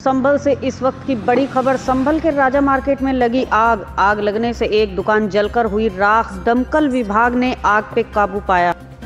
संभल से इस वक्त की बड़ी खबर। संभल के राजा मार्केट में लगी आग लगने से एक दुकान जलकर हुई राख। दमकल विभाग ने आग पे काबू पाया।